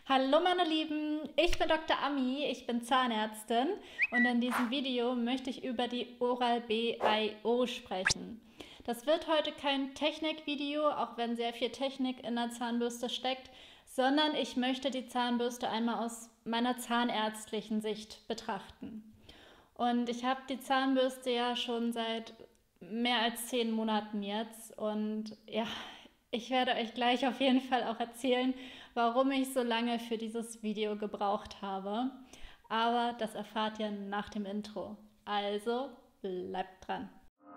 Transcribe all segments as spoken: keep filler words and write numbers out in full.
Hallo meine Lieben, ich bin Doktor Ami, ich bin Zahnärztin und in diesem Video möchte ich über die Oral-B I O sprechen. Das wird heute kein Technikvideo, auch wenn sehr viel Technik in der Zahnbürste steckt, sondern ich möchte die Zahnbürste einmal aus meiner zahnärztlichen Sicht betrachten. Und ich habe die Zahnbürste ja schon seit mehr als zehn Monaten jetzt und ja, ich werde euch gleich auf jeden Fall auch erzählen, warum ich so lange für dieses Video gebraucht habe. Aber das erfahrt ihr nach dem Intro. Also bleibt dran.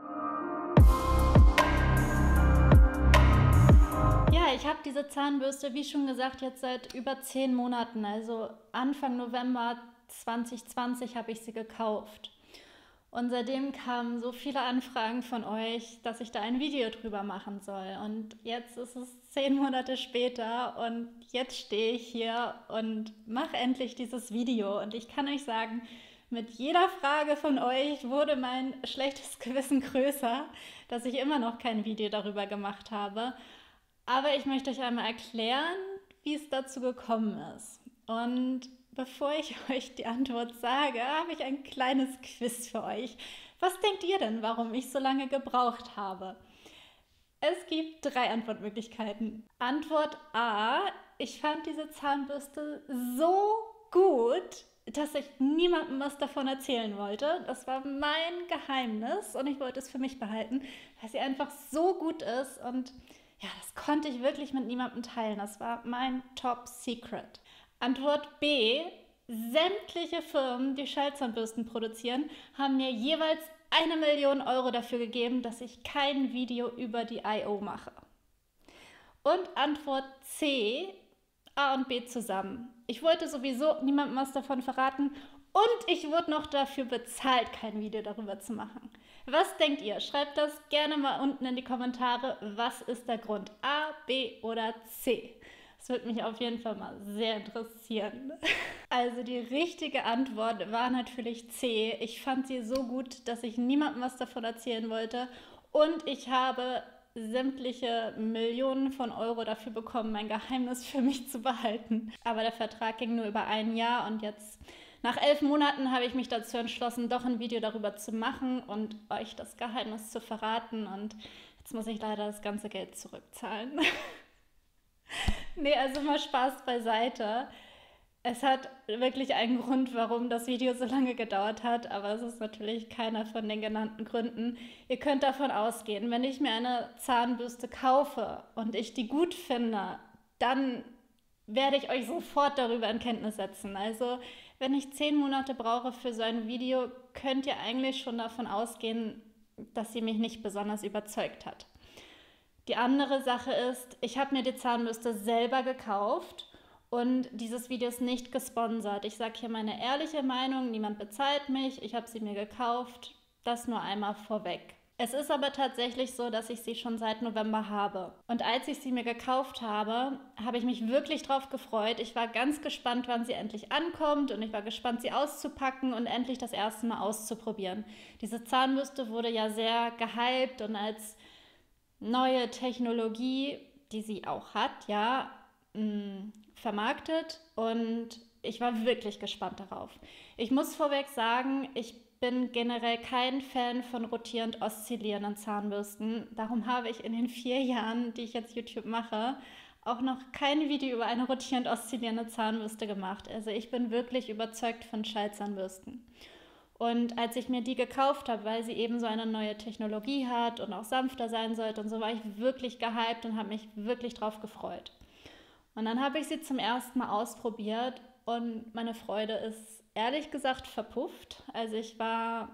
Ja, ich habe diese Zahnbürste, wie schon gesagt, jetzt seit über zehn Monaten. Also Anfang November zwanzig zwanzig habe ich sie gekauft. Und seitdem kamen so viele Anfragen von euch, dass ich da ein Video drüber machen soll. Und jetzt ist es zehn Monate später und jetzt stehe ich hier und mache endlich dieses Video. Und ich kann euch sagen, mit jeder Frage von euch wurde mein schlechtes Gewissen größer, dass ich immer noch kein Video darüber gemacht habe. Aber ich möchte euch einmal erklären, wie es dazu gekommen ist. Und bevor ich euch die Antwort sage, habe ich ein kleines Quiz für euch. Was denkt ihr denn, warum ich so lange gebraucht habe? Es gibt drei Antwortmöglichkeiten. Antwort A: Ich fand diese Zahnbürste so gut, dass ich niemandem was davon erzählen wollte. Das war mein Geheimnis und ich wollte es für mich behalten, weil sie einfach so gut ist und ja, das konnte ich wirklich mit niemandem teilen. Das war mein Top Secret. Antwort B: Sämtliche Firmen, die Schallzahnbürsten produzieren, haben mir jeweils eine Million Euro dafür gegeben, dass ich kein Video über die I O mache. Und Antwort C: A und B zusammen. Ich wollte sowieso niemandem was davon verraten und ich wurde noch dafür bezahlt, kein Video darüber zu machen. Was denkt ihr? Schreibt das gerne mal unten in die Kommentare. Was ist der Grund? A, B oder C? Das würde mich auf jeden Fall mal sehr interessieren. Also die richtige Antwort war natürlich C. Ich fand sie so gut, dass ich niemandem was davon erzählen wollte. Und ich habe sämtliche Millionen von Euro dafür bekommen, mein Geheimnis für mich zu behalten. Aber der Vertrag ging nur über ein Jahr und jetzt, nach elf Monaten, habe ich mich dazu entschlossen, doch ein Video darüber zu machen und euch das Geheimnis zu verraten. Und jetzt muss ich leider das ganze Geld zurückzahlen. Nee, also mal Spaß beiseite. Es hat wirklich einen Grund, warum das Video so lange gedauert hat, aber es ist natürlich keiner von den genannten Gründen. Ihr könnt davon ausgehen, wenn ich mir eine Zahnbürste kaufe und ich die gut finde, dann werde ich euch sofort darüber in Kenntnis setzen. Also wenn ich zehn Monate brauche für so ein Video, könnt ihr eigentlich schon davon ausgehen, dass sie mich nicht besonders überzeugt hat. Die andere Sache ist, ich habe mir die Zahnbürste selber gekauft und dieses Video ist nicht gesponsert. Ich sage hier meine ehrliche Meinung, niemand bezahlt mich, ich habe sie mir gekauft, das nur einmal vorweg. Es ist aber tatsächlich so, dass ich sie schon seit November habe. Und als ich sie mir gekauft habe, habe ich mich wirklich drauf gefreut. Ich war ganz gespannt, wann sie endlich ankommt und ich war gespannt, sie auszupacken und endlich das erste Mal auszuprobieren. Diese Zahnbürste wurde ja sehr gehypt und als neue Technologie, die sie auch hat, ja, mh, vermarktet und ich war wirklich gespannt darauf. Ich muss vorweg sagen, ich bin generell kein Fan von rotierend oszillierenden Zahnbürsten. Darum habe ich in den vier Jahren, die ich jetzt YouTube mache, auch noch kein Video über eine rotierend oszillierende Zahnbürste gemacht. Also ich bin wirklich überzeugt von Schallzahnbürsten. Und als ich mir die gekauft habe, weil sie eben so eine neue Technologie hat und auch sanfter sein sollte und so, war ich wirklich gehypt und habe mich wirklich drauf gefreut. Und dann habe ich sie zum ersten Mal ausprobiert und meine Freude ist ehrlich gesagt verpufft. Also ich war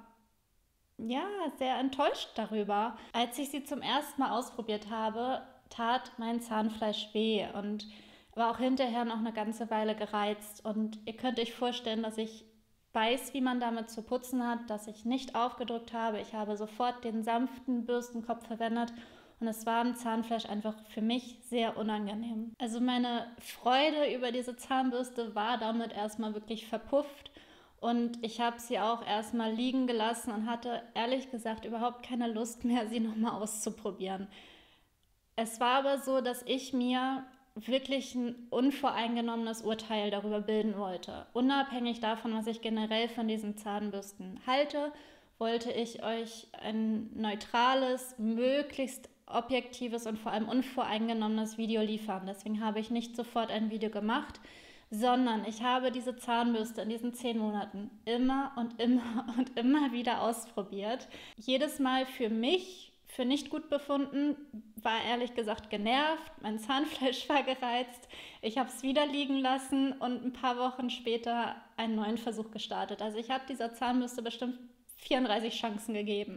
ja sehr enttäuscht darüber. Als ich sie zum ersten Mal ausprobiert habe, tat mein Zahnfleisch weh und war auch hinterher noch eine ganze Weile gereizt. Und ihr könnt euch vorstellen, dass ich weiß, wie man damit zu putzen hat, dass ich nicht aufgedrückt habe. Ich habe sofort den sanften Bürstenkopf verwendet und es war im Zahnfleisch einfach für mich sehr unangenehm. Also meine Freude über diese Zahnbürste war damit erstmal wirklich verpufft und ich habe sie auch erstmal liegen gelassen und hatte ehrlich gesagt überhaupt keine Lust mehr, sie nochmal auszuprobieren. Es war aber so, dass ich mir wirklich ein unvoreingenommenes Urteil darüber bilden wollte. Unabhängig davon, was ich generell von diesen Zahnbürsten halte, wollte ich euch ein neutrales, möglichst objektives und vor allem unvoreingenommenes Video liefern. Deswegen habe ich nicht sofort ein Video gemacht, sondern ich habe diese Zahnbürste in diesen zehn Monaten immer und immer und immer wieder ausprobiert. Jedes Mal für mich für nicht gut befunden, war ehrlich gesagt genervt, mein Zahnfleisch war gereizt, ich habe es wieder liegen lassen und ein paar Wochen später einen neuen Versuch gestartet. Also ich habe dieser Zahnbürste bestimmt vierunddreißig Chancen gegeben.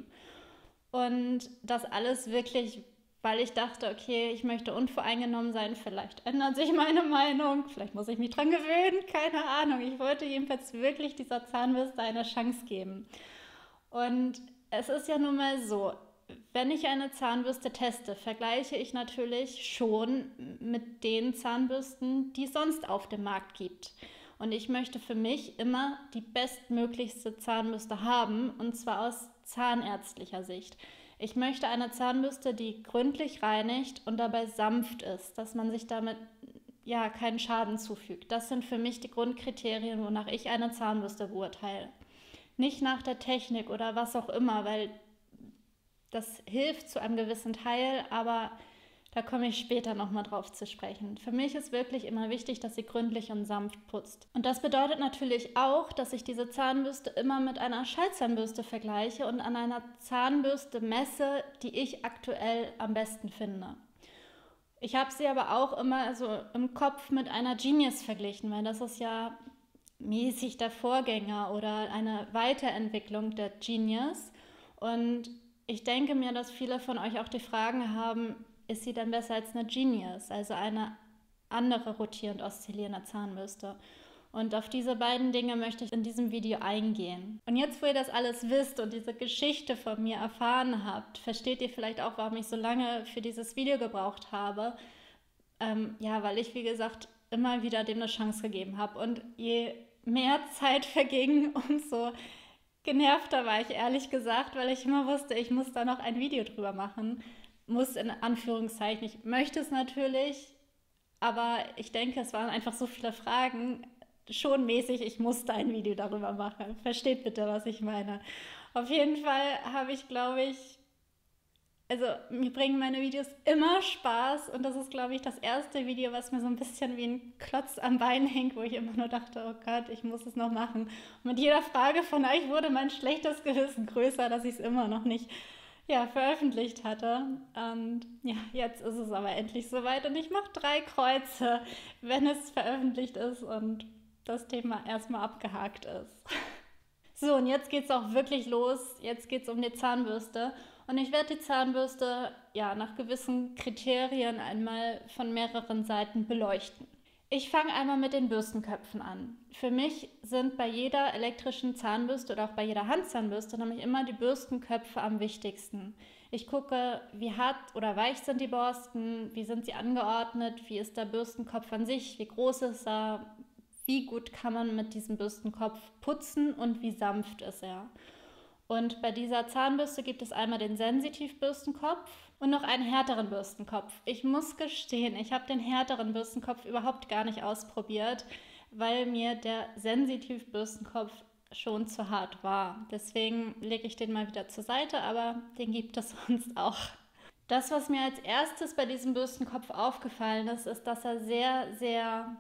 Und das alles wirklich, weil ich dachte, okay, ich möchte unvoreingenommen sein, vielleicht ändert sich meine Meinung, vielleicht muss ich mich dran gewöhnen, keine Ahnung. Ich wollte jedenfalls wirklich dieser Zahnbürste eine Chance geben. Und es ist ja nun mal so, wenn ich eine Zahnbürste teste, vergleiche ich natürlich schon mit den Zahnbürsten, die es sonst auf dem Markt gibt. Und ich möchte für mich immer die bestmöglichste Zahnbürste haben, und zwar aus zahnärztlicher Sicht. Ich möchte eine Zahnbürste, die gründlich reinigt und dabei sanft ist, dass man sich damit ja keinen Schaden zufügt. Das sind für mich die Grundkriterien, wonach ich eine Zahnbürste beurteile. Nicht nach der Technik oder was auch immer, weil das hilft zu einem gewissen Teil, aber da komme ich später nochmal drauf zu sprechen. Für mich ist wirklich immer wichtig, dass sie gründlich und sanft putzt. Und das bedeutet natürlich auch, dass ich diese Zahnbürste immer mit einer Schallzahnbürste vergleiche und an einer Zahnbürste messe, die ich aktuell am besten finde. Ich habe sie aber auch immer so im Kopf mit einer Genius verglichen, weil das ist ja mäßig der Vorgänger oder eine Weiterentwicklung der Genius. Und ich denke mir, dass viele von euch auch die Fragen haben, ist sie denn besser als eine Genius, also eine andere rotierend oszillierende Zahnbürste? Und auf diese beiden Dinge möchte ich in diesem Video eingehen. Und jetzt, wo ihr das alles wisst und diese Geschichte von mir erfahren habt, versteht ihr vielleicht auch, warum ich so lange für dieses Video gebraucht habe. Ähm, ja, weil ich, wie gesagt, immer wieder dem eine Chance gegeben habe. Und je mehr Zeit verging, umso genervter war ich, ehrlich gesagt, weil ich immer wusste, ich muss da noch ein Video drüber machen. Muss in Anführungszeichen. Ich möchte es natürlich, aber ich denke, es waren einfach so viele Fragen, schon mäßig, ich musste ein Video darüber machen. Versteht bitte, was ich meine. Auf jeden Fall habe ich, glaube ich, also mir bringen meine Videos immer Spaß und das ist, glaube ich, das erste Video, was mir so ein bisschen wie ein Klotz am Bein hängt, wo ich immer nur dachte, oh Gott, ich muss es noch machen. Und mit jeder Frage von euch wurde mein schlechtes Gewissen größer, dass ich es immer noch nicht ja, veröffentlicht hatte. Und ja, jetzt ist es aber endlich soweit und ich mache drei Kreuze, wenn es veröffentlicht ist und das Thema erstmal abgehakt ist. So, und jetzt geht es auch wirklich los. Jetzt geht es um die Zahnbürste. Und ich werde die Zahnbürste ja nach gewissen Kriterien einmal von mehreren Seiten beleuchten. Ich fange einmal mit den Bürstenköpfen an. Für mich sind bei jeder elektrischen Zahnbürste oder auch bei jeder Handzahnbürste nämlich immer die Bürstenköpfe am wichtigsten. Ich gucke, wie hart oder weich sind die Borsten, wie sind sie angeordnet, wie ist der Bürstenkopf an sich, wie groß ist er, wie gut kann man mit diesem Bürstenkopf putzen und wie sanft ist er. Und bei dieser Zahnbürste gibt es einmal den Sensitivbürstenkopf und noch einen härteren Bürstenkopf. Ich muss gestehen, ich habe den härteren Bürstenkopf überhaupt gar nicht ausprobiert, weil mir der Sensitivbürstenkopf schon zu hart war. Deswegen lege ich den mal wieder zur Seite, aber den gibt es sonst auch. Das, was mir als erstes bei diesem Bürstenkopf aufgefallen ist, ist, dass er sehr, sehr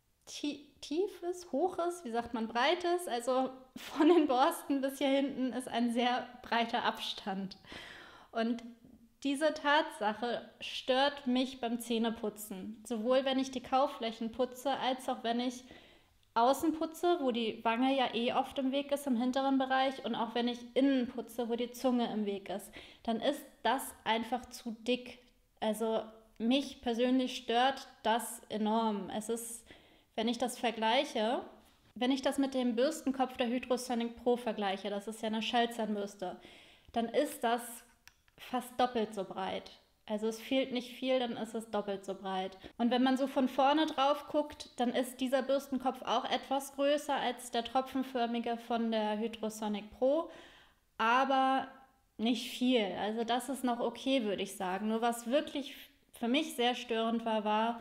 tief ist, hoch ist, wie sagt man, breit ist. Also von den Borsten bis hier hinten ist ein sehr breiter Abstand. Und diese Tatsache stört mich beim Zähneputzen. Sowohl wenn ich die Kaufflächen putze, als auch wenn ich außen putze, wo die Wange ja eh oft im Weg ist, im hinteren Bereich. Und auch wenn ich innen putze, wo die Zunge im Weg ist. Dann ist das einfach zu dick. Also mich persönlich stört das enorm. Es ist, wenn ich das vergleiche, wenn ich das mit dem Bürstenkopf der Hydrosonic Pro vergleiche, das ist ja eine Schallzahnbürste, dann ist das fast doppelt so breit. Also es fehlt nicht viel, dann ist es doppelt so breit. Und wenn man so von vorne drauf guckt, dann ist dieser Bürstenkopf auch etwas größer als der tropfenförmige von der Hydrosonic Pro, aber nicht viel. Also das ist noch okay, würde ich sagen. Nur was wirklich für mich sehr störend war, war,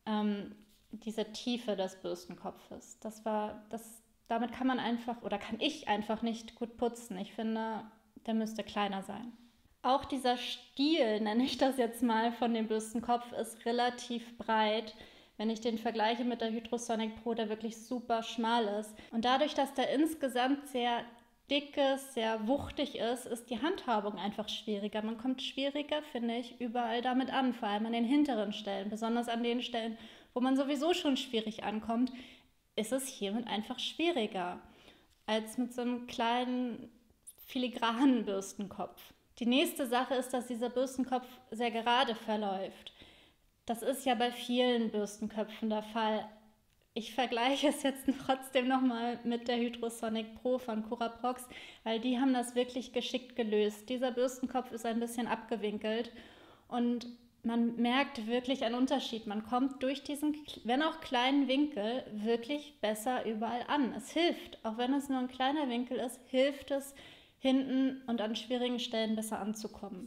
ähm, diese Tiefe des Bürstenkopfes. Das war, das, damit kann man einfach oder kann ich einfach nicht gut putzen. Ich finde, der müsste kleiner sein. Auch dieser Stiel, nenne ich das jetzt mal, von dem Bürstenkopf ist relativ breit. Wenn ich den vergleiche mit der Hydrosonic Pro, der wirklich super schmal ist. Und dadurch, dass der insgesamt sehr dick ist, sehr wuchtig ist, ist die Handhabung einfach schwieriger. Man kommt schwieriger, finde ich, überall damit an, vor allem an den hinteren Stellen, besonders an den Stellen, wo man sowieso schon schwierig ankommt, ist es hiermit einfach schwieriger als mit so einem kleinen filigranen Bürstenkopf. Die nächste Sache ist, dass dieser Bürstenkopf sehr gerade verläuft. Das ist ja bei vielen Bürstenköpfen der Fall. Ich vergleiche es jetzt trotzdem nochmal mit der Hydrosonic Pro von Curaprox, weil die haben das wirklich geschickt gelöst. Dieser Bürstenkopf ist ein bisschen abgewinkelt und man merkt wirklich einen Unterschied. Man kommt durch diesen, wenn auch kleinen Winkel, wirklich besser überall an. Es hilft, auch wenn es nur ein kleiner Winkel ist, hilft es, hinten und an schwierigen Stellen besser anzukommen.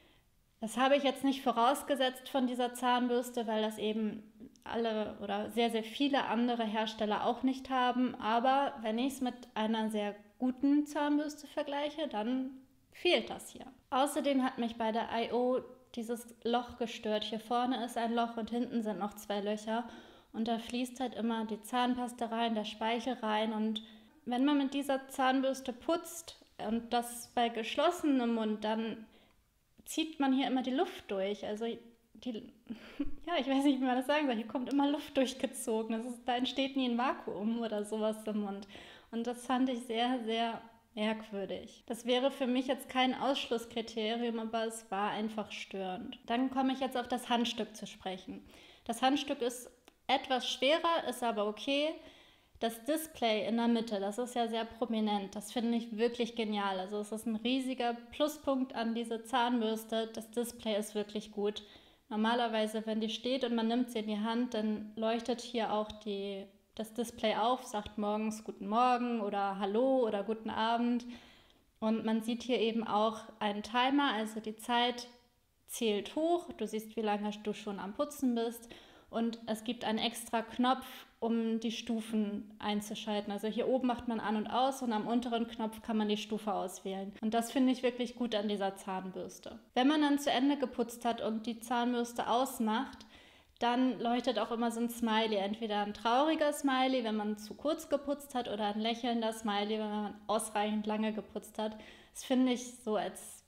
Das habe ich jetzt nicht vorausgesetzt von dieser Zahnbürste, weil das eben alle oder sehr, sehr viele andere Hersteller auch nicht haben. Aber wenn ich es mit einer sehr guten Zahnbürste vergleiche, dann fehlt das hier. Außerdem hat mich bei der I O dieses Loch gestört. Hier vorne ist ein Loch und hinten sind noch zwei Löcher. Und da fließt halt immer die Zahnpasta rein, der Speichel rein. Und wenn man mit dieser Zahnbürste putzt und das bei geschlossenem Mund, dann zieht man hier immer die Luft durch. Also die, ja, ich weiß nicht, wie man das sagen soll. Hier kommt immer Luft durchgezogen. Das ist, da entsteht nie ein Vakuum oder sowas im Mund. Und das fand ich sehr, sehr merkwürdig. Das wäre für mich jetzt kein Ausschlusskriterium, aber es war einfach störend. Dann komme ich jetzt auf das Handstück zu sprechen. Das Handstück ist etwas schwerer, ist aber okay. Das Display in der Mitte, das ist ja sehr prominent. Das finde ich wirklich genial. Also es ist ein riesiger Pluspunkt an diese Zahnbürste. Das Display ist wirklich gut. Normalerweise, wenn die steht und man nimmt sie in die Hand, dann leuchtet hier auch die, das Display auf, sagt morgens Guten Morgen oder Hallo oder Guten Abend. Und man sieht hier eben auch einen Timer, also die Zeit zählt hoch. Du siehst, wie lange du schon am Putzen bist. Und es gibt einen extra Knopf, um die Stufen einzuschalten. Also hier oben macht man an und aus und am unteren Knopf kann man die Stufe auswählen. Und das finde ich wirklich gut an dieser Zahnbürste. Wenn man dann zu Ende geputzt hat und die Zahnbürste ausmacht, dann leuchtet auch immer so ein Smiley. Entweder ein trauriger Smiley, wenn man zu kurz geputzt hat, oder ein lächelnder Smiley, wenn man ausreichend lange geputzt hat. Das finde ich so als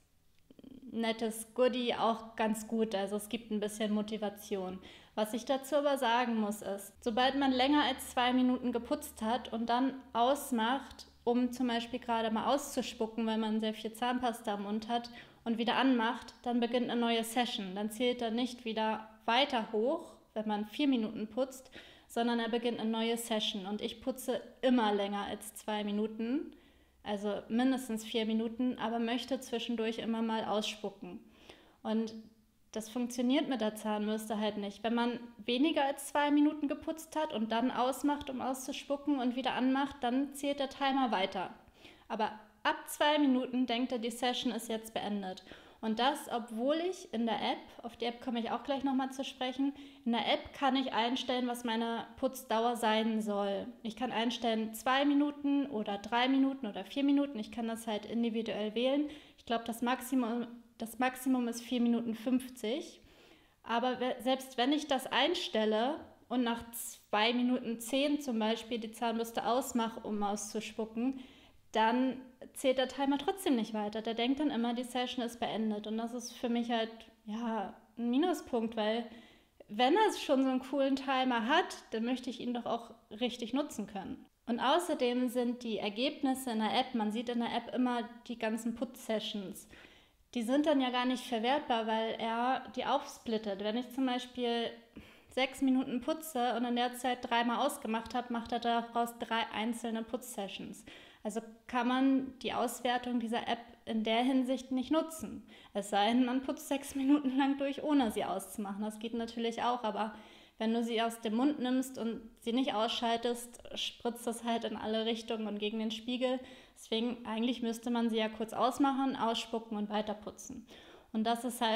nettes Goodie auch ganz gut. Also es gibt ein bisschen Motivation. Was ich dazu aber sagen muss ist, sobald man länger als zwei Minuten geputzt hat und dann ausmacht, um zum Beispiel gerade mal auszuspucken, weil man sehr viel Zahnpasta im Mund hat und wieder anmacht, dann beginnt eine neue Session. Dann zählt er nicht wieder weiter hoch, wenn man vier Minuten putzt, sondern er beginnt eine neue Session. Und ich putze immer länger als zwei Minuten, also mindestens vier Minuten, aber möchte zwischendurch immer mal ausspucken. Und das funktioniert mit der Zahnbürste halt nicht. Wenn man weniger als zwei Minuten geputzt hat und dann ausmacht, um auszuspucken und wieder anmacht, dann zählt der Timer weiter. Aber ab zwei Minuten denkt er, die Session ist jetzt beendet. Und das, obwohl ich in der App, auf die App komme ich auch gleich nochmal zu sprechen, in der App kann ich einstellen, was meine Putzdauer sein soll. Ich kann einstellen zwei Minuten oder drei Minuten oder vier Minuten. Ich kann das halt individuell wählen. Ich glaube, das Maximum... Das Maximum ist vier Minuten fünfzig, aber selbst wenn ich das einstelle und nach zwei Minuten zehn zum Beispiel die Zahnbürste ausmache, um auszuspucken, dann zählt der Timer trotzdem nicht weiter. Der denkt dann immer, die Session ist beendet und das ist für mich halt ja, ein Minuspunkt, weil wenn er schon so einen coolen Timer hat, dann möchte ich ihn doch auch richtig nutzen können. Und außerdem sind die Ergebnisse in der App, man sieht in der App immer die ganzen Putz-Sessions, die sind dann ja gar nicht verwertbar, weil er die aufsplittet. Wenn ich zum Beispiel sechs Minuten putze und in der Zeit dreimal ausgemacht habe, macht er daraus drei einzelne Putzsessions. Also kann man die Auswertung dieser App in der Hinsicht nicht nutzen. Es sei denn, man putzt sechs Minuten lang durch, ohne sie auszumachen. Das geht natürlich auch, aber wenn du sie aus dem Mund nimmst und sie nicht ausschaltest, spritzt das halt in alle Richtungen und gegen den Spiegel. Deswegen, eigentlich müsste man sie ja kurz ausmachen, ausspucken und weiter putzen. Und das ist halt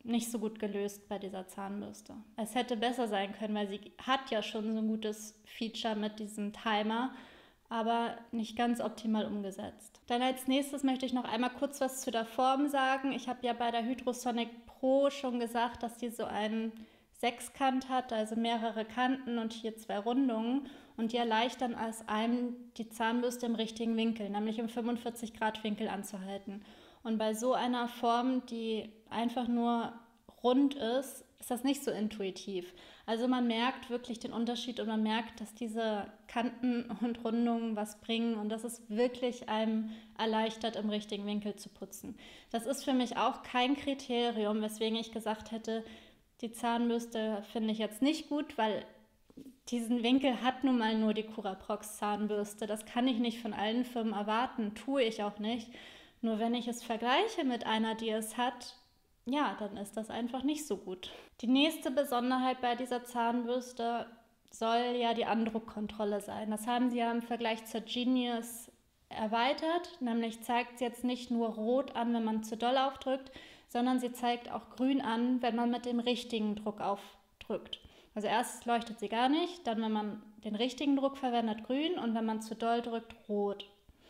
nicht so gut gelöst bei dieser Zahnbürste. Es hätte besser sein können, weil sie hat ja schon so ein gutes Feature mit diesem Timer, aber nicht ganz optimal umgesetzt. Dann als nächstes möchte ich noch einmal kurz was zu der Form sagen. Ich habe ja bei der Hydrosonic Pro schon gesagt, dass die so einen Sechskant hat, also mehrere Kanten und hier zwei Rundungen, und die erleichtern es einem, die Zahnbürste im richtigen Winkel, nämlich im fünfundvierzig Grad Winkel anzuhalten. Und bei so einer Form, die einfach nur rund ist, ist das nicht so intuitiv. Also man merkt wirklich den Unterschied und man merkt, dass diese Kanten und Rundungen was bringen und dass es wirklich einem erleichtert, im richtigen Winkel zu putzen. Das ist für mich auch kein Kriterium, weswegen ich gesagt hätte, die Zahnbürste finde ich jetzt nicht gut, weil diesen Winkel hat nun mal nur die Curaprox Zahnbürste. Das kann ich nicht von allen Firmen erwarten, tue ich auch nicht. Nur wenn ich es vergleiche mit einer, die es hat, ja, dann ist das einfach nicht so gut. Die nächste Besonderheit bei dieser Zahnbürste soll ja die Andruckkontrolle sein. Das haben sie ja im Vergleich zur Genius erweitert. Nämlich zeigt sie jetzt nicht nur rot an, wenn man zu doll aufdrückt, sondern sie zeigt auch grün an, wenn man mit dem richtigen Druck aufdrückt. Also erst leuchtet sie gar nicht, dann wenn man den richtigen Druck verwendet, grün, und wenn man zu doll drückt, rot.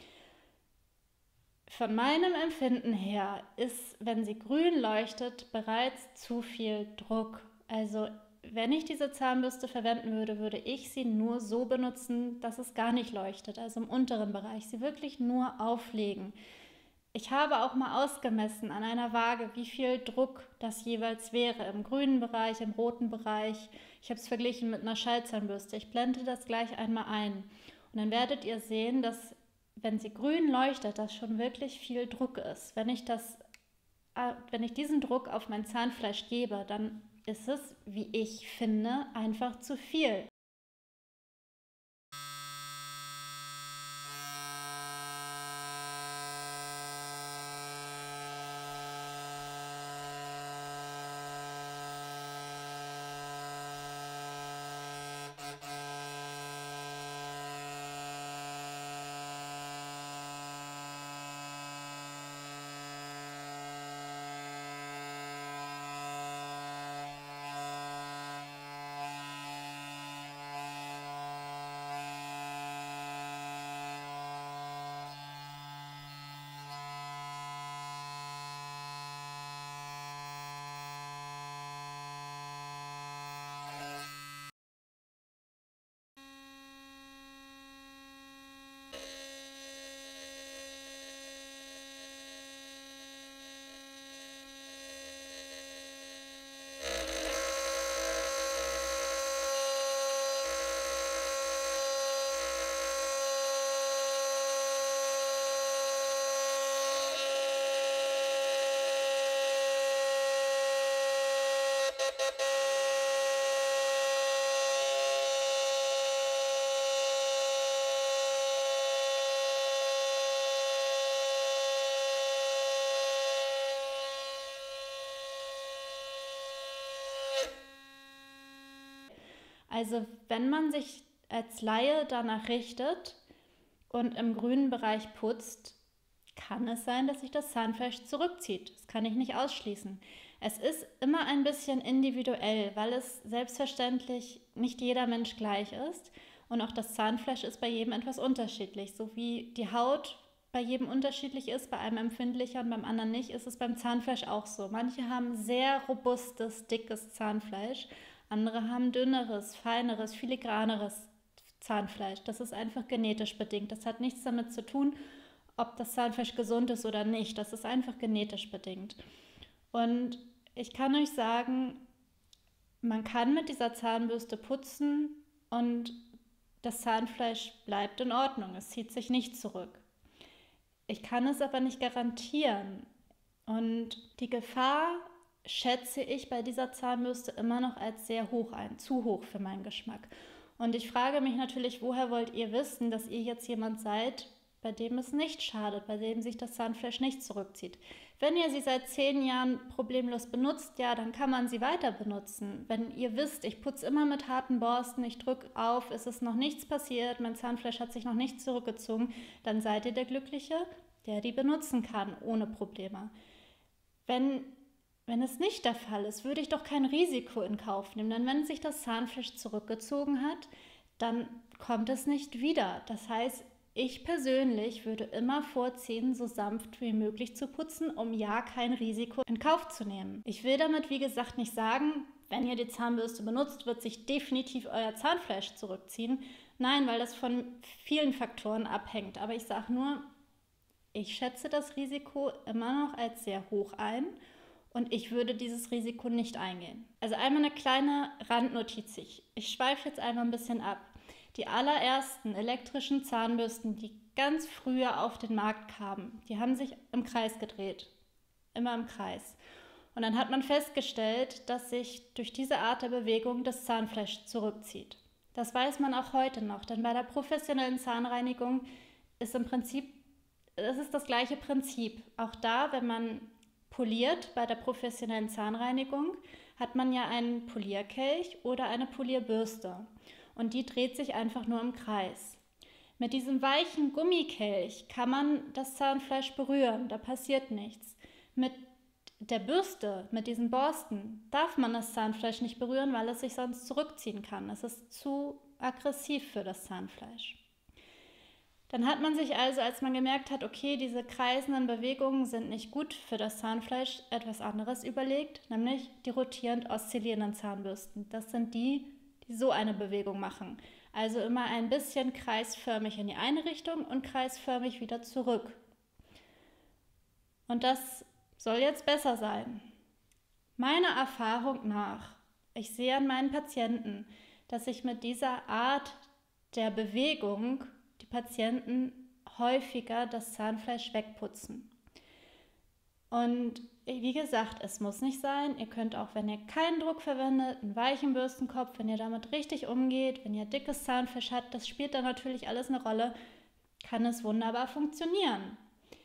Von meinem Empfinden her ist, wenn sie grün leuchtet, bereits zu viel Druck. Also wenn ich diese Zahnbürste verwenden würde, würde ich sie nur so benutzen, dass es gar nicht leuchtet, also im unteren Bereich, sie wirklich nur auflegen. Ich habe auch mal ausgemessen an einer Waage, wie viel Druck das jeweils wäre, im grünen Bereich, im roten Bereich. Ich habe es verglichen mit einer Schallzahnbürste. Ich blende das gleich einmal ein. Und dann werdet ihr sehen, dass, wenn sie grün leuchtet, das schon wirklich viel Druck ist. Wenn ich, das, wenn ich diesen Druck auf mein Zahnfleisch gebe, dann ist es, wie ich finde, einfach zu viel. Also wenn man sich als Laie danach richtet und im grünen Bereich putzt, kann es sein, dass sich das Zahnfleisch zurückzieht. Das kann ich nicht ausschließen. Es ist immer ein bisschen individuell, weil es selbstverständlich nicht jeder Mensch gleich ist. Und auch das Zahnfleisch ist bei jedem etwas unterschiedlich. So wie die Haut bei jedem unterschiedlich ist, bei einem empfindlicher und beim anderen nicht, ist es beim Zahnfleisch auch so. Manche haben sehr robustes, dickes Zahnfleisch. Andere haben dünneres, feineres, filigraneres Zahnfleisch. Das ist einfach genetisch bedingt. Das hat nichts damit zu tun, ob das Zahnfleisch gesund ist oder nicht. Das ist einfach genetisch bedingt. Und ich kann euch sagen, man kann mit dieser Zahnbürste putzen und das Zahnfleisch bleibt in Ordnung. Es zieht sich nicht zurück. Ich kann es aber nicht garantieren. Und die Gefahr schätze ich bei dieser Zahnbürste immer noch als sehr hoch ein, zu hoch für meinen Geschmack. Und ich frage mich natürlich, woher wollt ihr wissen, dass ihr jetzt jemand seid, bei dem es nicht schadet, bei dem sich das Zahnfleisch nicht zurückzieht. Wenn ihr sie seit zehn Jahren problemlos benutzt, ja, dann kann man sie weiter benutzen. Wenn ihr wisst, ich putze immer mit harten Borsten, ich drücke auf, es ist noch nichts passiert, mein Zahnfleisch hat sich noch nicht zurückgezogen, dann seid ihr der Glückliche, der die benutzen kann, ohne Probleme. Wenn wenn es nicht der Fall ist, würde ich doch kein Risiko in Kauf nehmen. Denn wenn sich das Zahnfleisch zurückgezogen hat, dann kommt es nicht wieder. Das heißt, ich persönlich würde immer vorziehen, so sanft wie möglich zu putzen, um ja kein Risiko in Kauf zu nehmen. Ich will damit, wie gesagt, nicht sagen, wenn ihr die Zahnbürste benutzt, wird sich definitiv euer Zahnfleisch zurückziehen. Nein, weil das von vielen Faktoren abhängt. Aber ich sage nur, ich schätze das Risiko immer noch als sehr hoch ein und ich würde dieses Risiko nicht eingehen. Also einmal eine kleine Randnotiz. Ich, ich schweife jetzt einmal ein bisschen ab. Die allerersten elektrischen Zahnbürsten, die ganz früher auf den Markt kamen, die haben sich im Kreis gedreht. Immer im Kreis. Und dann hat man festgestellt, dass sich durch diese Art der Bewegung das Zahnfleisch zurückzieht. Das weiß man auch heute noch, denn bei der professionellen Zahnreinigung ist im Prinzip, das ist das gleiche Prinzip. Auch da, wenn man poliert bei der professionellen Zahnreinigung, hat man ja einen Polierkelch oder eine Polierbürste. Und die dreht sich einfach nur im Kreis. Mit diesem weichen Gummikelch kann man das Zahnfleisch berühren, da passiert nichts. Mit der Bürste, mit diesen Borsten, darf man das Zahnfleisch nicht berühren, weil es sich sonst zurückziehen kann. Es ist zu aggressiv für das Zahnfleisch. Dann hat man sich also, als man gemerkt hat, okay, diese kreisenden Bewegungen sind nicht gut für das Zahnfleisch, etwas anderes überlegt, nämlich die rotierend oszillierenden Zahnbürsten. Das sind die, die so eine Bewegung machen. Also immer ein bisschen kreisförmig in die eine Richtung und kreisförmig wieder zurück. Und das soll jetzt besser sein. Meiner Erfahrung nach, ich sehe an meinen Patienten, dass sich mit dieser Art der Bewegung die Patienten häufiger das Zahnfleisch wegputzen. Und wie gesagt, es muss nicht sein. Ihr könnt auch, wenn ihr keinen Druck verwendet, einen weichen Bürstenkopf, wenn ihr damit richtig umgeht, wenn ihr dickes Zahnfleisch habt, das spielt dann natürlich alles eine Rolle, kann es wunderbar funktionieren.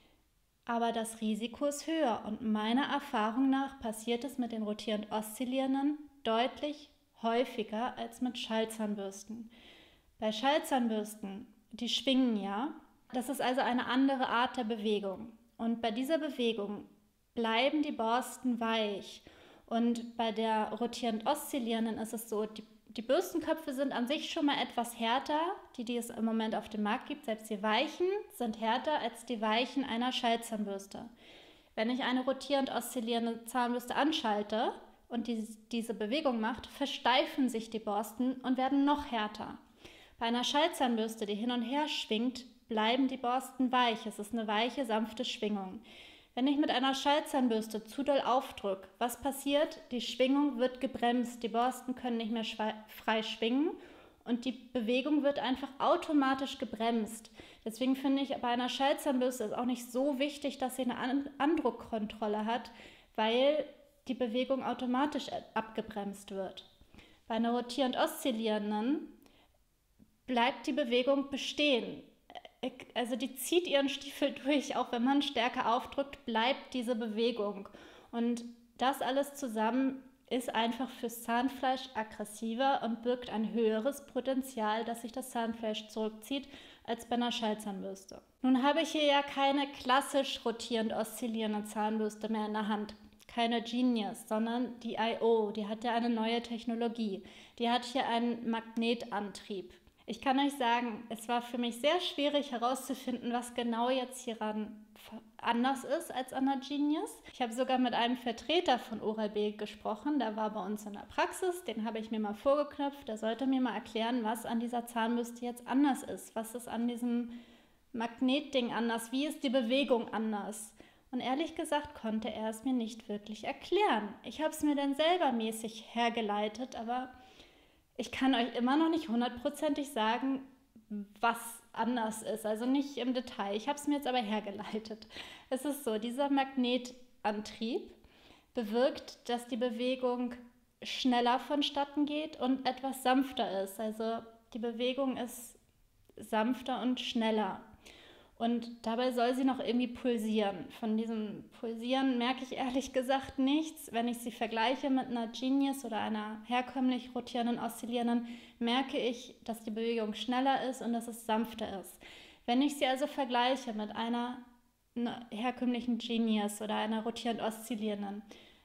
Aber das Risiko ist höher und meiner Erfahrung nach passiert es mit den rotierend oszillierenden deutlich häufiger als mit Schallzahnbürsten. Bei Schallzahnbürsten, die schwingen ja, das ist also eine andere Art der Bewegung. Und bei dieser Bewegung bleiben die Borsten weich. Und bei der rotierend oszillierenden ist es so, die, die Bürstenköpfe sind an sich schon mal etwas härter, die, die es im Moment auf dem Markt gibt. Selbst die weichen sind härter als die weichen einer Schallzahnbürste. Wenn ich eine rotierend oszillierende Zahnbürste anschalte und die, diese Bewegung macht, versteifen sich die Borsten und werden noch härter. Bei einer Schallzahnbürste, die hin und her schwingt, bleiben die Borsten weich. Es ist eine weiche, sanfte Schwingung. Wenn ich mit einer Schallzahnbürste zu doll aufdrücke, was passiert? Die Schwingung wird gebremst, die Borsten können nicht mehr frei schwingen und die Bewegung wird einfach automatisch gebremst. Deswegen finde ich, bei einer Schallzahnbürste ist auch nicht so wichtig, dass sie eine Andruckkontrolle hat, weil die Bewegung automatisch abgebremst wird. Bei einer rotierend oszillierenden bleibt die Bewegung bestehen. Also die zieht ihren Stiefel durch, auch wenn man stärker aufdrückt, bleibt diese Bewegung. Und das alles zusammen ist einfach fürs Zahnfleisch aggressiver und birgt ein höheres Potenzial, dass sich das Zahnfleisch zurückzieht, als bei einer Schallzahnbürste. Nun habe ich hier ja keine klassisch rotierend oszillierende Zahnbürste mehr in der Hand. Keine Genius, sondern die I O, die hat ja eine neue Technologie. Die hat hier einen Magnetantrieb. Ich kann euch sagen, es war für mich sehr schwierig herauszufinden, was genau jetzt hieran anders ist als an der Genius. Ich habe sogar mit einem Vertreter von Oral-B gesprochen, der war bei uns in der Praxis, den habe ich mir mal vorgeknöpft, der sollte mir mal erklären, was an dieser Zahnbürste jetzt anders ist, was ist an diesem Magnetding anders, wie ist die Bewegung anders. Und ehrlich gesagt konnte er es mir nicht wirklich erklären. Ich habe es mir dann selber mäßig hergeleitet, aber ich kann euch immer noch nicht hundertprozentig sagen, was anders ist, also nicht im Detail. Ich habe es mir jetzt aber hergeleitet. Es ist so, dieser Magnetantrieb bewirkt, dass die Bewegung schneller vonstatten geht und etwas sanfter ist. Also die Bewegung ist sanfter und schneller. Und dabei soll sie noch irgendwie pulsieren. Von diesem Pulsieren merke ich ehrlich gesagt nichts. Wenn ich sie vergleiche mit einer Genius oder einer herkömmlich rotierenden, oszillierenden, merke ich, dass die Bewegung schneller ist und dass es sanfter ist. Wenn ich sie also vergleiche mit einer, einer herkömmlichen Genius oder einer rotierend oszillierenden,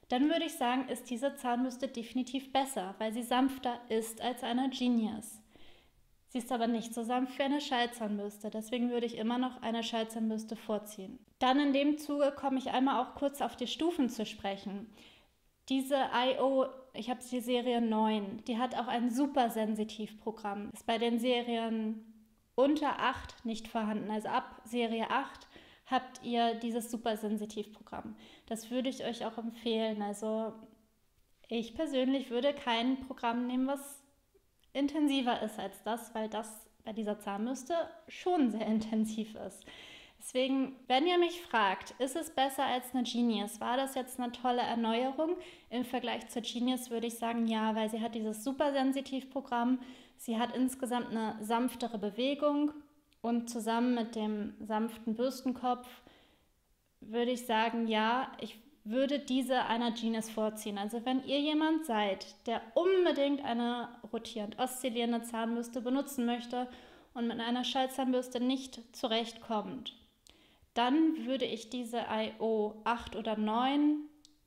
dann würde ich sagen, ist diese Zahnbürste definitiv besser, weil sie sanfter ist als eine Genius. Sie ist aber nicht so sanft wie eine Schallzahnbürste, deswegen würde ich immer noch eine Schallzahnbürste vorziehen. Dann in dem Zuge komme ich einmal auch kurz auf die Stufen zu sprechen. Diese I O, ich habe die Serie neun, die hat auch ein Supersensitivprogramm. Ist bei den Serien unter acht nicht vorhanden. Also ab Serie acht habt ihr dieses Supersensitivprogramm. Das würde ich euch auch empfehlen. Also ich persönlich würde kein Programm nehmen, was intensiver ist als das, weil das bei dieser Zahnbürste schon sehr intensiv ist. Deswegen, wenn ihr mich fragt, ist es besser als eine Genius? War das jetzt eine tolle Erneuerung? Im Vergleich zur Genius würde ich sagen, ja, weil sie hat dieses Supersensitivprogramm. Sie hat insgesamt eine sanftere Bewegung und zusammen mit dem sanften Bürstenkopf würde ich sagen, ja, ich würde diese einer Genius vorziehen. Also wenn ihr jemand seid, der unbedingt eine rotierend oszillierende Zahnbürste benutzen möchte und mit einer Schallzahnbürste nicht zurechtkommt, dann würde ich diese I O acht oder neun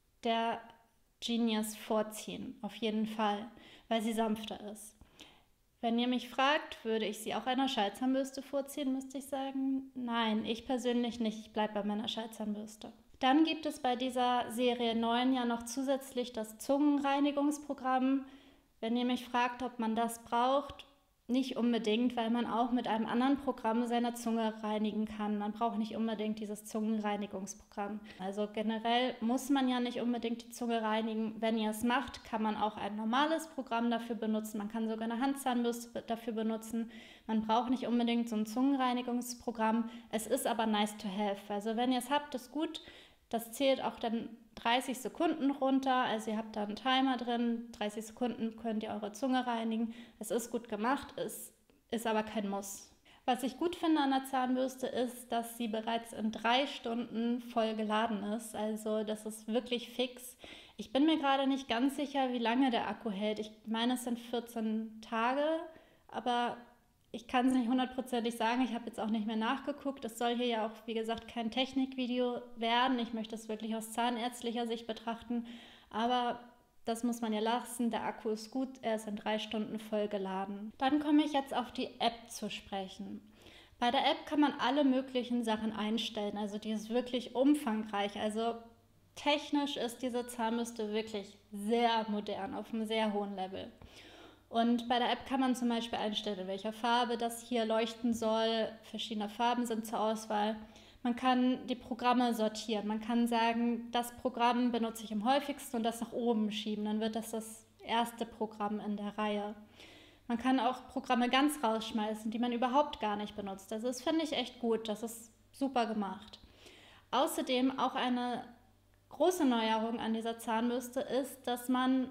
der Genius vorziehen, auf jeden Fall, weil sie sanfter ist. Wenn ihr mich fragt, würde ich sie auch einer Schallzahnbürste vorziehen, müsste ich sagen, nein, ich persönlich nicht, ich bleibe bei meiner Schallzahnbürste. Dann gibt es bei dieser Serie neun ja noch zusätzlich das Zungenreinigungsprogramm. Wenn ihr mich fragt, ob man das braucht, nicht unbedingt, weil man auch mit einem anderen Programm seine Zunge reinigen kann. Man braucht nicht unbedingt dieses Zungenreinigungsprogramm. Also generell muss man ja nicht unbedingt die Zunge reinigen. Wenn ihr es macht, kann man auch ein normales Programm dafür benutzen. Man kann sogar eine Handzahnbürste dafür benutzen. Man braucht nicht unbedingt so ein Zungenreinigungsprogramm. Es ist aber nice to have. Also wenn ihr es habt, ist gut. Das zählt auch dann dreißig Sekunden runter, also ihr habt da einen Timer drin, dreißig Sekunden könnt ihr eure Zunge reinigen. Es ist gut gemacht, es ist aber kein Muss. Was ich gut finde an der Zahnbürste ist, dass sie bereits in drei Stunden voll geladen ist, also das ist wirklich fix. Ich bin mir gerade nicht ganz sicher, wie lange der Akku hält. Ich meine, es sind vierzehn Tage, aber ich kann es nicht hundertprozentig sagen, ich habe jetzt auch nicht mehr nachgeguckt. Es soll hier ja auch, wie gesagt, kein Technikvideo werden. Ich möchte es wirklich aus zahnärztlicher Sicht betrachten, aber das muss man ja lassen. Der Akku ist gut, er ist in drei Stunden voll geladen. Dann komme ich jetzt auf die App zu sprechen. Bei der App kann man alle möglichen Sachen einstellen, also die ist wirklich umfangreich. Also technisch ist diese Zahnbürste wirklich sehr modern, auf einem sehr hohen Level. Und bei der App kann man zum Beispiel einstellen, in welcher Farbe das hier leuchten soll. Verschiedene Farben sind zur Auswahl. Man kann die Programme sortieren. Man kann sagen, das Programm benutze ich am häufigsten und das nach oben schieben. Dann wird das das erste Programm in der Reihe. Man kann auch Programme ganz rausschmeißen, die man überhaupt gar nicht benutzt. Also das finde ich echt gut. Das ist super gemacht. Außerdem auch eine große Neuerung an dieser Zahnbürste ist, dass man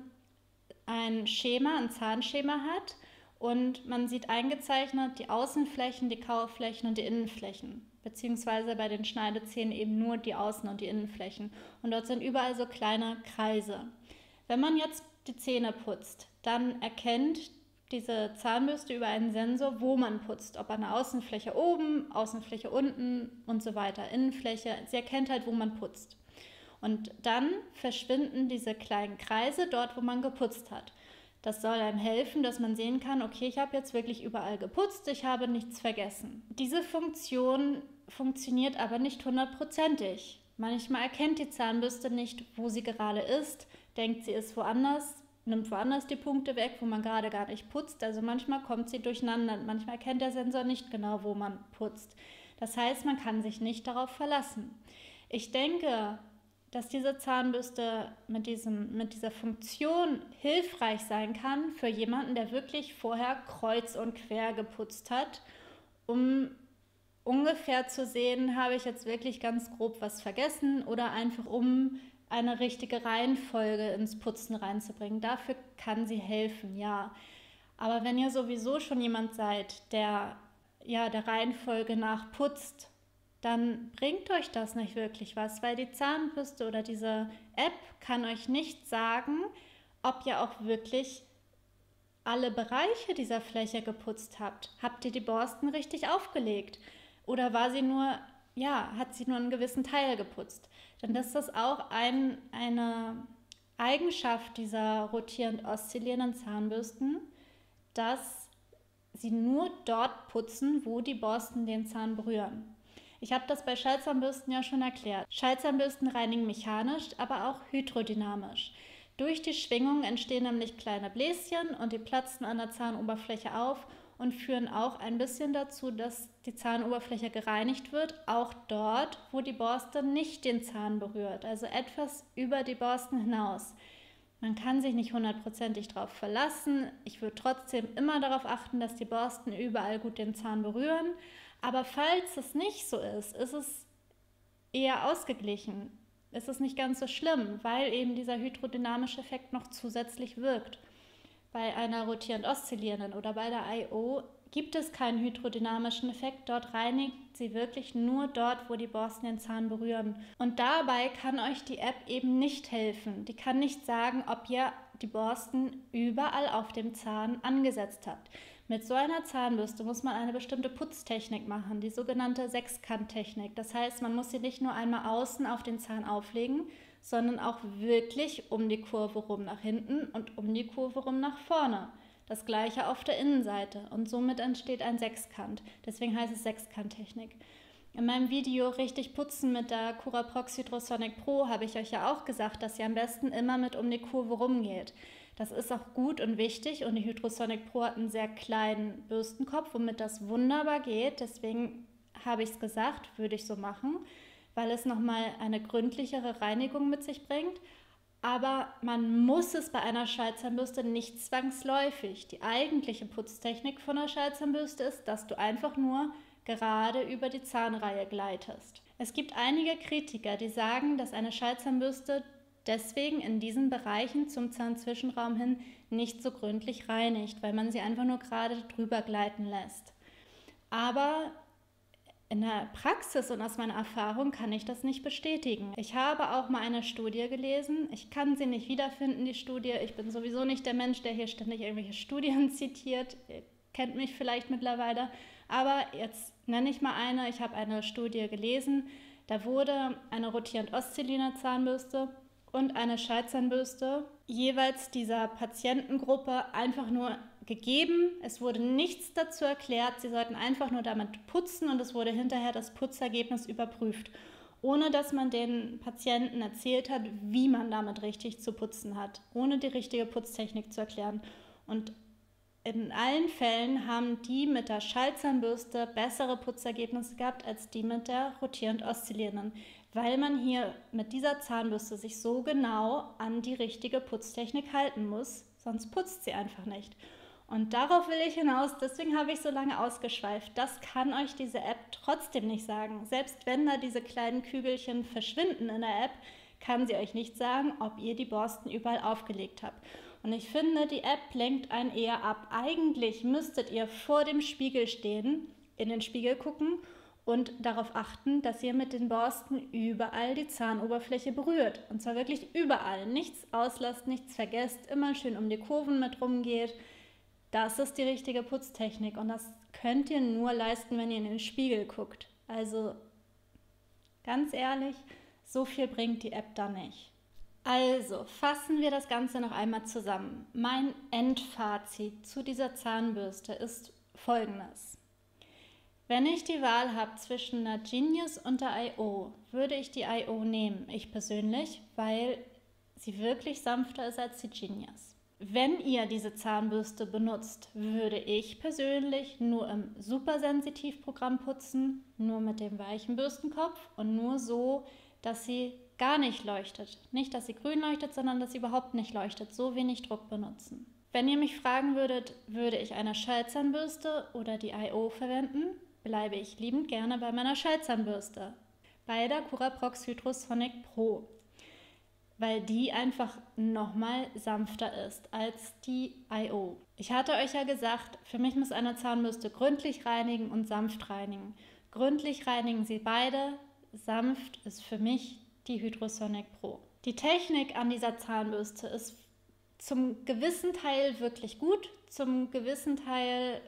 ein Schema, ein Zahnschema hat und man sieht eingezeichnet die Außenflächen, die Kauflächen und die Innenflächen, beziehungsweise bei den Schneidezähnen eben nur die Außen- und die Innenflächen. Und dort sind überall so kleine Kreise. Wenn man jetzt die Zähne putzt, dann erkennt diese Zahnbürste über einen Sensor, wo man putzt, ob eine Außenfläche oben, Außenfläche unten und so weiter, Innenfläche. Sie erkennt halt, wo man putzt. Und dann verschwinden diese kleinen Kreise dort, wo man geputzt hat. Das soll einem helfen, dass man sehen kann, okay, ich habe jetzt wirklich überall geputzt, ich habe nichts vergessen. Diese Funktion funktioniert aber nicht hundertprozentig. Manchmal erkennt die Zahnbürste nicht, wo sie gerade ist, denkt, sie ist woanders, nimmt woanders die Punkte weg, wo man gerade gar nicht putzt. Also manchmal kommt sie durcheinander, manchmal erkennt der Sensor nicht genau, wo man putzt. Das heißt, man kann sich nicht darauf verlassen. Ich denke, dass diese Zahnbürste mit, diesem, mit dieser Funktion hilfreich sein kann für jemanden, der wirklich vorher kreuz und quer geputzt hat, um ungefähr zu sehen, habe ich jetzt wirklich ganz grob was vergessen oder einfach um eine richtige Reihenfolge ins Putzen reinzubringen. Dafür kann sie helfen, ja. Aber wenn ihr sowieso schon jemand seid, der ja der Reihenfolge nach putzt, dann bringt euch das nicht wirklich was, weil die Zahnbürste oder diese App kann euch nicht sagen, ob ihr auch wirklich alle Bereiche dieser Fläche geputzt habt. Habt ihr die Borsten richtig aufgelegt? Oder war sie nur, ja, hat sie nur einen gewissen Teil geputzt? Denn das ist auch ein, eine Eigenschaft dieser rotierend oszillierenden Zahnbürsten, dass sie nur dort putzen, wo die Borsten den Zahn berühren. Ich habe das bei Schallzahnbürsten ja schon erklärt. Schallzahnbürsten reinigen mechanisch, aber auch hydrodynamisch. Durch die Schwingung entstehen nämlich kleine Bläschen und die platzen an der Zahnoberfläche auf und führen auch ein bisschen dazu, dass die Zahnoberfläche gereinigt wird, auch dort, wo die Borste nicht den Zahn berührt, also etwas über die Borsten hinaus. Man kann sich nicht hundertprozentig darauf verlassen. Ich würde trotzdem immer darauf achten, dass die Borsten überall gut den Zahn berühren. Aber falls es nicht so ist, ist es eher ausgeglichen. Ist es nicht ganz so schlimm, weil eben dieser hydrodynamische Effekt noch zusätzlich wirkt. Bei einer rotierend oszillierenden oder bei der I O gibt es keinen hydrodynamischen Effekt. Dort reinigt sie wirklich nur dort, wo die Borsten den Zahn berühren. Und dabei kann euch die App eben nicht helfen. Die kann nicht sagen, ob ihr die Borsten überall auf dem Zahn angesetzt habt. Mit so einer Zahnbürste muss man eine bestimmte Putztechnik machen, die sogenannte Sechskanttechnik. Das heißt, man muss sie nicht nur einmal außen auf den Zahn auflegen, sondern auch wirklich um die Kurve rum nach hinten und um die Kurve rum nach vorne. Das gleiche auf der Innenseite und somit entsteht ein Sechskant. Deswegen heißt es Sechskanttechnik. In meinem Video Richtig putzen mit der Curaprox Hydrosonic Pro habe ich euch ja auch gesagt, dass ihr am besten immer mit um die Kurve rumgeht. Das ist auch gut und wichtig und die Hydrosonic Pro hat einen sehr kleinen Bürstenkopf, womit das wunderbar geht. Deswegen habe ich es gesagt, würde ich so machen, weil es nochmal eine gründlichere Reinigung mit sich bringt. Aber man muss es bei einer Schallzahnbürste nicht zwangsläufig. Die eigentliche Putztechnik von einer Schallzahnbürste ist, dass du einfach nur gerade über die Zahnreihe gleitest. Es gibt einige Kritiker, die sagen, dass eine Schallzahnbürste deswegen in diesen Bereichen zum Zahnzwischenraum hin nicht so gründlich reinigt, weil man sie einfach nur gerade drüber gleiten lässt. Aber in der Praxis und aus meiner Erfahrung kann ich das nicht bestätigen. Ich habe auch mal eine Studie gelesen. Ich kann sie nicht wiederfinden, die Studie. Ich bin sowieso nicht der Mensch, der hier ständig irgendwelche Studien zitiert. Ihr kennt mich vielleicht mittlerweile. Aber jetzt nenne ich mal eine. Ich habe eine Studie gelesen. Da wurde eine rotierend oszillierende Zahnbürste und eine Schallzahnbürste jeweils dieser Patientengruppe einfach nur gegeben. Es wurde nichts dazu erklärt. Sie sollten einfach nur damit putzen und es wurde hinterher das Putzergebnis überprüft, ohne dass man den Patienten erzählt hat, wie man damit richtig zu putzen hat, ohne die richtige Putztechnik zu erklären. Und in allen Fällen haben die mit der Schallzahnbürste bessere Putzergebnisse gehabt als die mit der rotierend oszillierenden, weil man hier mit dieser Zahnbürste sich so genau an die richtige Putztechnik halten muss, sonst putzt sie einfach nicht. Und darauf will ich hinaus, deswegen habe ich so lange ausgeschweift. Das kann euch diese App trotzdem nicht sagen. Selbst wenn da diese kleinen Kügelchen verschwinden in der App, kann sie euch nicht sagen, ob ihr die Borsten überall aufgelegt habt. Und ich finde, die App lenkt einen eher ab. Eigentlich müsstet ihr vor dem Spiegel stehen, in den Spiegel gucken und darauf achten, dass ihr mit den Borsten überall die Zahnoberfläche berührt. Und zwar wirklich überall. Nichts auslasst, nichts vergesst, immer schön um die Kurven mit rumgeht. Das ist die richtige Putztechnik und das könnt ihr nur leisten, wenn ihr in den Spiegel guckt. Also ganz ehrlich, so viel bringt die App da nicht. Also fassen wir das Ganze noch einmal zusammen. Mein Endfazit zu dieser Zahnbürste ist folgendes. Wenn ich die Wahl habe zwischen der Genius und der I O, würde ich die I O nehmen, ich persönlich, weil sie wirklich sanfter ist als die Genius. Wenn ihr diese Zahnbürste benutzt, würde ich persönlich nur im Supersensitivprogramm putzen, nur mit dem weichen Bürstenkopf und nur so, dass sie gar nicht leuchtet. Nicht, dass sie grün leuchtet, sondern dass sie überhaupt nicht leuchtet, so wenig Druck benutzen. Wenn ihr mich fragen würdet, würde ich eine Schallzahnbürste oder die I O verwenden, bleibe ich liebend gerne bei meiner Schallzahnbürste, bei der Curaprox Hydrosonic Pro, weil die einfach nochmal sanfter ist als die I O. Ich hatte euch ja gesagt, für mich muss eine Zahnbürste gründlich reinigen und sanft reinigen. Gründlich reinigen sie beide, sanft ist für mich die Hydrosonic Pro. Die Technik an dieser Zahnbürste ist zum gewissen Teil wirklich gut, zum gewissen Teil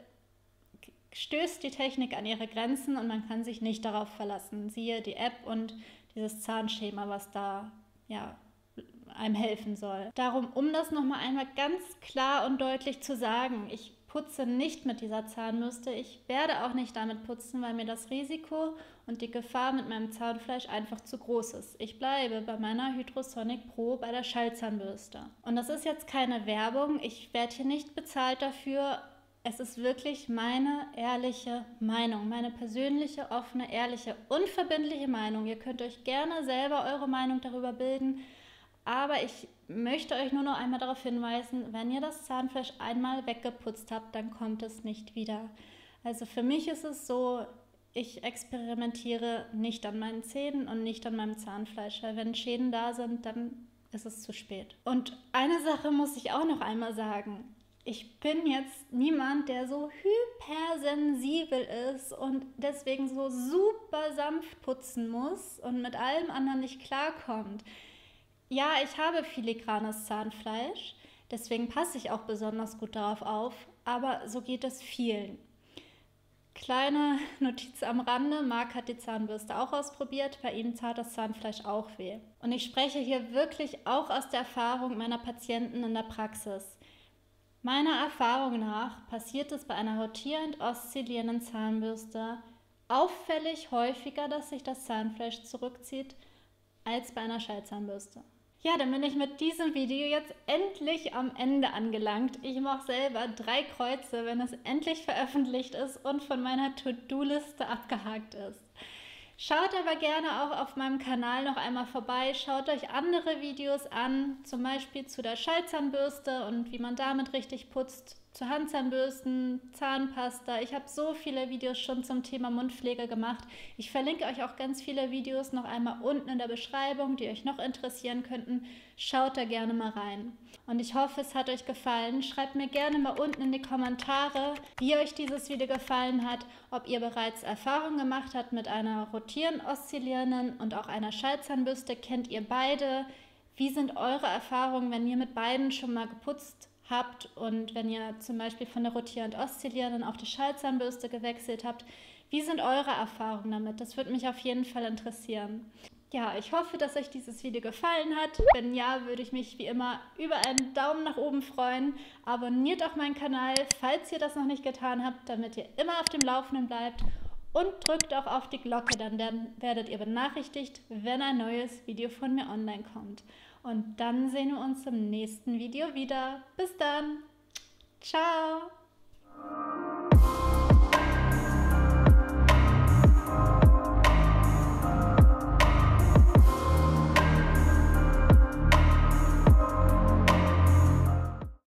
stößt die Technik an ihre Grenzen und man kann sich nicht darauf verlassen. Siehe die App und dieses Zahnschema, was da ja einem helfen soll. Darum, um das nochmal einmal ganz klar und deutlich zu sagen, ich putze nicht mit dieser Zahnbürste. Ich werde auch nicht damit putzen, weil mir das Risiko und die Gefahr mit meinem Zahnfleisch einfach zu groß ist. Ich bleibe bei meiner Hydrosonic Pro, bei der Schallzahnbürste. Und das ist jetzt keine Werbung. Ich werde hier nicht bezahlt dafür. Es ist wirklich meine ehrliche Meinung, meine persönliche, offene, ehrliche, unverbindliche Meinung. Ihr könnt euch gerne selber eure Meinung darüber bilden. Aber ich möchte euch nur noch einmal darauf hinweisen, wenn ihr das Zahnfleisch einmal weggeputzt habt, dann kommt es nicht wieder. Also für mich ist es so, ich experimentiere nicht an meinen Zähnen und nicht an meinem Zahnfleisch, weil wenn Schäden da sind, dann ist es zu spät. Und eine Sache muss ich auch noch einmal sagen. Ich bin jetzt niemand, der so hypersensibel ist und deswegen so super sanft putzen muss und mit allem anderen nicht klarkommt. Ja, ich habe filigranes Zahnfleisch, deswegen passe ich auch besonders gut darauf auf, aber so geht es vielen. Kleine Notiz am Rande, Marc hat die Zahnbürste auch ausprobiert, bei ihm tat das Zahnfleisch auch weh. Und ich spreche hier wirklich auch aus der Erfahrung meiner Patienten in der Praxis. Meiner Erfahrung nach passiert es bei einer rotierend oszillierenden Zahnbürste auffällig häufiger, dass sich das Zahnfleisch zurückzieht, als bei einer Schallzahnbürste. Ja, dann bin ich mit diesem Video jetzt endlich am Ende angelangt. Ich mache selber drei Kreuze, wenn es endlich veröffentlicht ist und von meiner To-Do-Liste abgehakt ist. Schaut aber gerne auch auf meinem Kanal noch einmal vorbei, schaut euch andere Videos an, zum Beispiel zu der Schallzahnbürste und wie man damit richtig putzt, zu Handzahnbürsten, Zahnpasta. Ich habe so viele Videos schon zum Thema Mundpflege gemacht. Ich verlinke euch auch ganz viele Videos noch einmal unten in der Beschreibung, die euch noch interessieren könnten. Schaut da gerne mal rein. Und ich hoffe, es hat euch gefallen. Schreibt mir gerne mal unten in die Kommentare, wie euch dieses Video gefallen hat, ob ihr bereits Erfahrung gemacht habt mit einer rotierend oszillierenden und auch einer Schallzahnbürste. Kennt ihr beide? Wie sind eure Erfahrungen, wenn ihr mit beiden schon mal geputzt habt und wenn ihr zum Beispiel von der rotierend oszillierenden auf die Schallzahnbürste gewechselt habt? Wie sind eure Erfahrungen damit? Das würde mich auf jeden Fall interessieren. Ja, ich hoffe, dass euch dieses Video gefallen hat. Wenn ja, würde ich mich wie immer über einen Daumen nach oben freuen. Abonniert auch meinen Kanal, falls ihr das noch nicht getan habt, damit ihr immer auf dem Laufenden bleibt. Und drückt auch auf die Glocke, dann werdet ihr benachrichtigt, wenn ein neues Video von mir online kommt. Und dann sehen wir uns im nächsten Video wieder. Bis dann. Ciao.